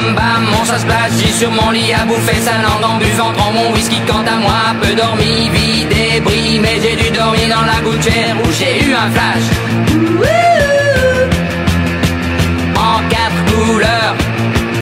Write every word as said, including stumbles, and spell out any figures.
bam bam, mon chat splash, j'ai sur mon lit à bouffer sa langue en buvant trop mon whisky. Quant à moi, peu dormi, vie débris, mais j'ai dû dormir dans la gouttière où j'ai eu un flash. Wouh!